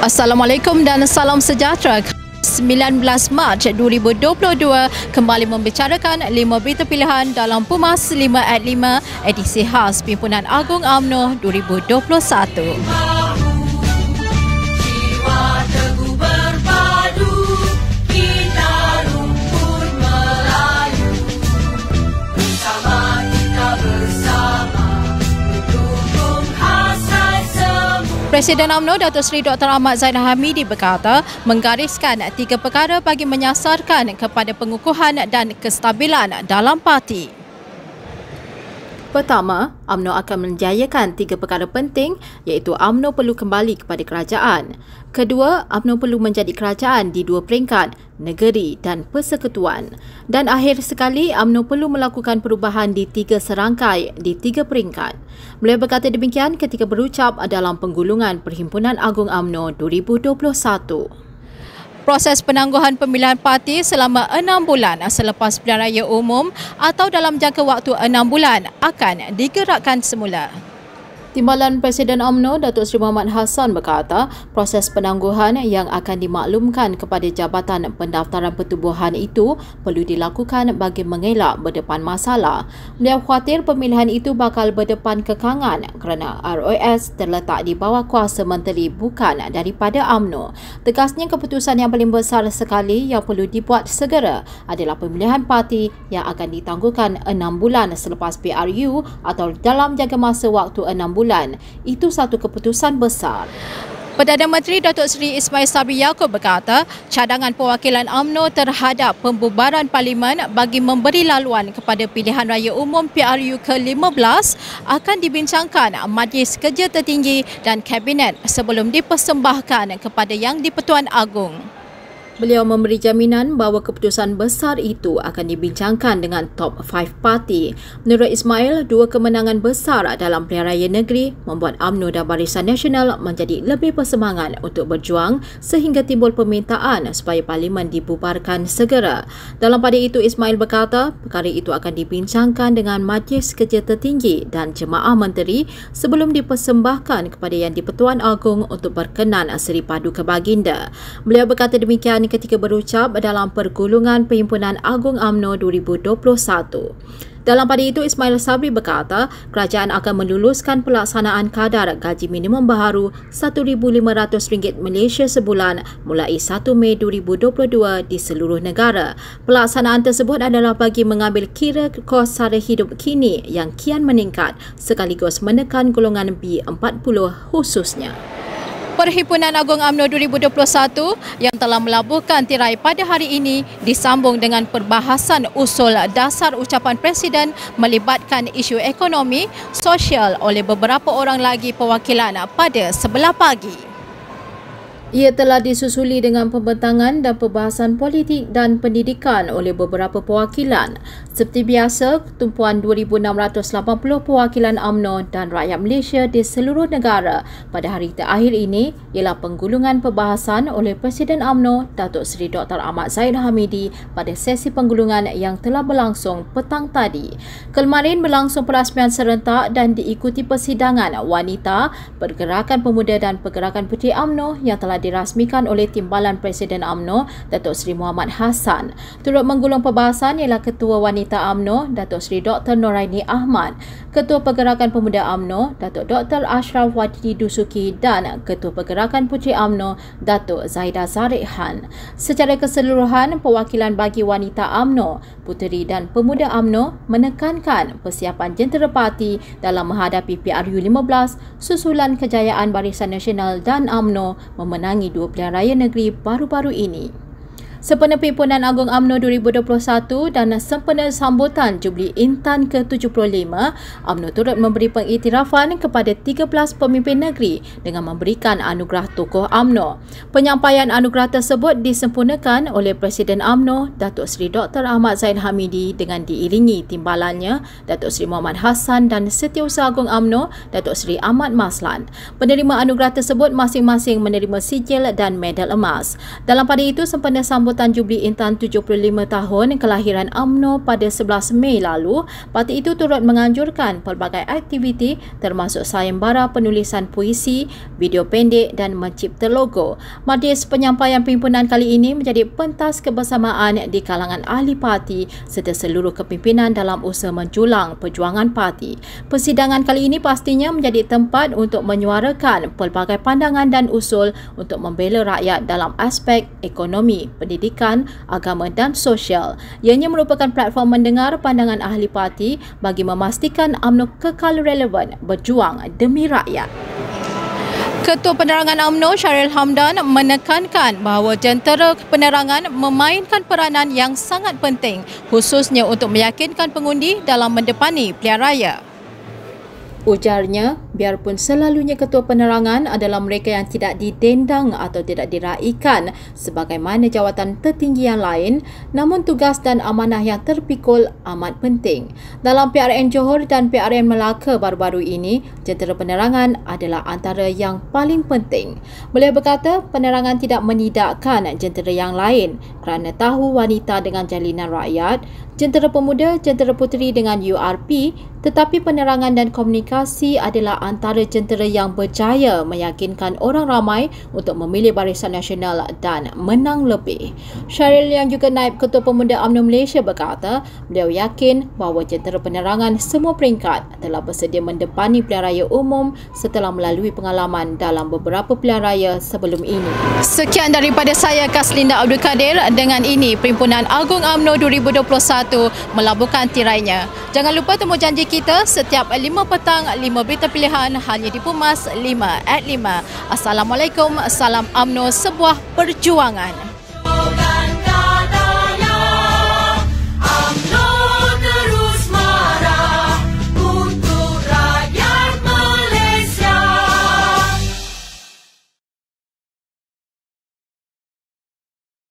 Assalamualaikum dan salam sejahtera. 19 Mac 2022 kembali membicarakan 5 berita pilihan dalam Pumas 5 at 5 edisi khas Pimpinan Agung UMNO 2021. Presiden UMNO Datuk Seri Dr. Ahmad Zainal Hamidi berkata menggariskan 3 perkara bagi menyasarkan kepada pengukuhan dan kestabilan dalam parti. Pertama, UMNO akan menjayakan 3 perkara penting iaitu UMNO perlu kembali kepada kerajaan. Kedua, UMNO perlu menjadi kerajaan di 2 peringkat, negeri dan persekutuan. Dan akhir sekali, UMNO perlu melakukan perubahan di 3 serangkai di 3 peringkat. Beliau berkata demikian ketika berucap dalam penggulungan Perhimpunan Agung UMNO 2021. Proses penangguhan pemilihan parti selama 6 bulan selepas pilihan raya umum atau dalam jangka waktu 6 bulan akan digerakkan semula. Timbalan Presiden UMNO Datuk Seri Mohamad Hassan berkata proses penangguhan yang akan dimaklumkan kepada Jabatan Pendaftaran Pertubuhan itu perlu dilakukan bagi mengelak berdepan masalah. Beliau khawatir pemilihan itu bakal berdepan kekangan kerana ROS terletak di bawah kuasa menteri bukan daripada UMNO. Tegasnya keputusan yang paling besar sekali yang perlu dibuat segera adalah pemilihan parti yang akan ditangguhkan 6 bulan selepas PRU atau dalam jangka masa waktu 6 bulan. Itu satu keputusan besar. Perdana Menteri Datuk Seri Ismail Sabri Yaakob berkata cadangan perwakilan UMNO terhadap pembubaran Parlimen bagi memberi laluan kepada pilihan raya umum PRU ke-15 akan dibincangkan Majlis Kerja Tertinggi dan Kabinet sebelum dipersembahkan kepada Yang di-Pertuan Agong. Beliau memberi jaminan bahawa keputusan besar itu akan dibincangkan dengan top 5 parti. Menurut Ismail, 2 kemenangan besar dalam pilihan raya negeri membuat UMNO dan Barisan Nasional menjadi lebih bersemangat untuk berjuang sehingga timbul permintaan supaya Parlimen dibubarkan segera. Dalam pada itu, Ismail berkata perkara itu akan dibincangkan dengan Majlis Kerja Tertinggi dan Jemaah Menteri sebelum dipersembahkan kepada Yang di-Pertuan Agong untuk berkenan seri padu ke baginda. Beliau berkata demikian ketika berucap dalam pergulungan Perhimpunan Agung UMNO 2021. Dalam pada itu, Ismail Sabri berkata kerajaan akan meluluskan pelaksanaan kadar gaji minimum baharu RM1,500 Malaysia sebulan mulai 1 Mei 2022 di seluruh negara. Pelaksanaan tersebut adalah bagi mengambil kira kos sara hidup kini yang kian meningkat sekaligus menekan golongan B40 khususnya. Perhimpunan Agung UMNO 2021 yang telah melabuhkan tirai pada hari ini disambung dengan perbahasan usul dasar ucapan Presiden melibatkan isu ekonomi, sosial oleh beberapa orang lagi perwakilan pada sebelah pagi. Ia telah disusuli dengan pembentangan dan perbahasan politik dan pendidikan oleh beberapa perwakilan. Seperti biasa, tumpuan 2,680 perwakilan UMNO dan rakyat Malaysia di seluruh negara pada hari terakhir ini ialah penggulungan perbahasan oleh Presiden UMNO Datuk Seri Dr. Ahmad Zainal Hamidi pada sesi penggulungan yang telah berlangsung petang tadi. Kemarin berlangsung perasmian serentak dan diikuti persidangan wanita, Pergerakan Pemuda dan Pergerakan Puteri UMNO yang telah dirasmikan oleh Timbalan Presiden UMNO Datuk Seri Mohamad Hassan. Turut menggulung perbahasan ialah Ketua Wanita UMNO Datuk Seri Dr. Noraini Ahmad, Ketua Pergerakan Pemuda UMNO Datuk Dr. Ashraf Wajdi Dusuki dan Ketua Pergerakan Puteri UMNO Datuk Zaidah Zarikhan. Secara keseluruhan, perwakilan bagi wanita UMNO, puteri dan pemuda UMNO menekankan persiapan jentera parti dalam menghadapi PRU 15 susulan kejayaan Barisan Nasional dan UMNO memenangi 2 pilihan raya negeri baru-baru ini. Sempena Perhimpunan Agung UMNO 2021 dan sempena sambutan Jubli Intan ke-75, UMNO turut memberi pengiktirafan kepada 13 pemimpin negeri dengan memberikan anugerah tokoh UMNO. Penyampaian anugerah tersebut disempurnakan oleh Presiden UMNO Datuk Seri Dr. Ahmad Zainal Hamidi dengan diiringi timbalannya Datuk Seri Mohamad Hassan dan Setiausaha Agung UMNO Datuk Seri Ahmad Maslan. Penerima anugerah tersebut masing-masing menerima sijil dan medal emas. Dalam pada itu, sempena sambutan sambutan Jubli Intan 75 tahun kelahiran UMNO pada 11 Mei lalu, parti itu turut menganjurkan pelbagai aktiviti termasuk sayembara penulisan puisi, video pendek dan mencipta logo. Majlis penyampaian perhimpunan kali ini menjadi pentas kebersamaan di kalangan ahli parti serta seluruh kepimpinan dalam usaha menjulang perjuangan parti. Persidangan kali ini pastinya menjadi tempat untuk menyuarakan pelbagai pandangan dan usul untuk membela rakyat dalam aspek ekonomi, pendidikan, agama dan sosial. Ianya merupakan platform mendengar pandangan ahli parti bagi memastikan UMNO kekal relevan berjuang demi rakyat. Ketua Penerangan UMNO Syahril Hamdan menekankan bahawa jentera penerangan memainkan peranan yang sangat penting khususnya untuk meyakinkan pengundi dalam mendepani pilihan raya. Ujarnya, biarpun selalunya ketua penerangan adalah mereka yang tidak didendang atau tidak diraikan sebagaimana jawatan tertinggi yang lain, namun tugas dan amanah yang terpikul amat penting. Dalam PRN Johor dan PRN Melaka baru-baru ini, jentera penerangan adalah antara yang paling penting. Beliau berkata, penerangan tidak menidakkan jentera yang lain kerana tahu wanita dengan jalinan rakyat, jentera pemuda, jentera puteri dengan URP, tetapi penerangan dan komunikasi adalah antara jentera yang berjaya meyakinkan orang ramai untuk memilih Barisan Nasional dan menang lebih. Syahril yang juga Naib Ketua Pemuda UMNO Malaysia berkata, beliau yakin bahawa jentera penerangan semua peringkat telah bersedia mendepani pilihan raya umum setelah melalui pengalaman dalam beberapa pilihan raya sebelum ini. Sekian daripada saya, Kaslinda Abdul Kadir. Dengan ini, Perhimpunan Agung UMNO 2021 melabuhkan tirainya. Jangan lupa temu janji kita setiap 5 petang 5 berita pilihan hanya di Pumas 5 at 5. Assalamualaikum, salam UMNO, sebuah perjuangan.